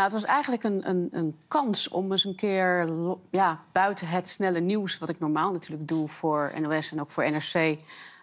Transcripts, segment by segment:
het was eigenlijk een kans om eens een keer buiten het snelle nieuws... wat ik normaal natuurlijk doe voor NOS en ook voor NRC...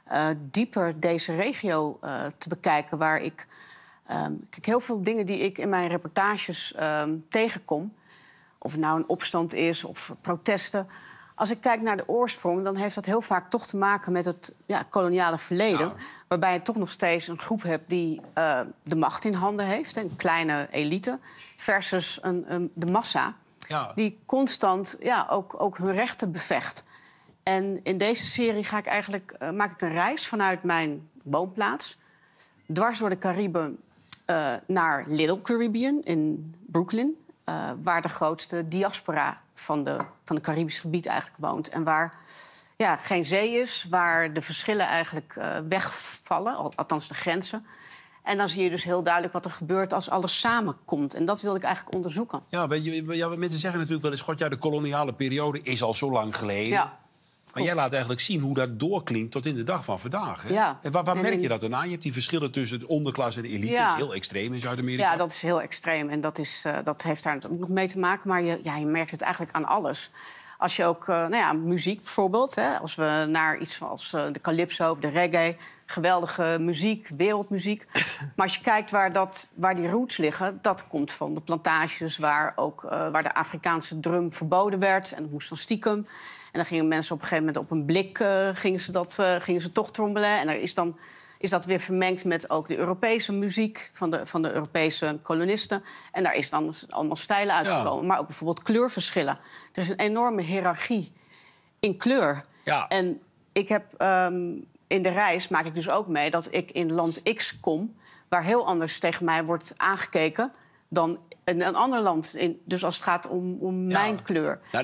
dieper deze regio te bekijken, waar ik... kijk, heel veel dingen die ik in mijn reportages tegenkom... of het nou een opstand is of protesten... Als ik kijk naar de oorsprong, dan heeft dat heel vaak toch te maken met het koloniale verleden. Ja. Waarbij je toch nog steeds een groep hebt die de macht in handen heeft. Een kleine elite versus de massa. Ja. Die constant ook hun rechten bevecht. En in deze serie maak ik een reis vanuit mijn woonplaats. Dwars door de Cariben naar Little Caribbean in Brooklyn. Waar de grootste diaspora van het Caribisch gebied eigenlijk woont. En waar geen zee is, waar de verschillen eigenlijk wegvallen. Althans de grenzen. En dan zie je dus heel duidelijk wat er gebeurt als alles samenkomt. En dat wil ik eigenlijk onderzoeken. Ja, mensen zeggen natuurlijk wel eens... God, de koloniale periode is al zo lang geleden. Ja. Maar jij laat eigenlijk zien hoe dat doorklinkt tot in de dag van vandaag. Hè? Ja. En waar merk je dat dan aan? Je hebt die verschillen tussen de onderklas en de elite. Dat is heel extreem in Zuid-Amerika. Ja, dat is heel extreem. En dat heeft daar ook nog mee te maken. Maar je merkt het eigenlijk aan alles. Als je ook, muziek bijvoorbeeld... Hè, als we naar iets als de calypso of de reggae... geweldige muziek, wereldmuziek. Maar als je kijkt waar die roots liggen... dat komt van de plantages waar de Afrikaanse drum verboden werd. En dat moest dan stiekem... En dan gingen mensen op een gegeven moment op een blik gingen ze toch trommelen. En dan is dat weer vermengd met ook de Europese muziek van de Europese kolonisten. En daar is dan allemaal stijlen uitgekomen. Ja. Maar ook bijvoorbeeld kleurverschillen. Er is een enorme hiërarchie in kleur. Ja. En ik heb in de reis maak ik dus ook mee dat ik in land X kom... waar heel anders tegen mij wordt aangekeken dan in een ander land. Dus als het gaat om mijn kleur.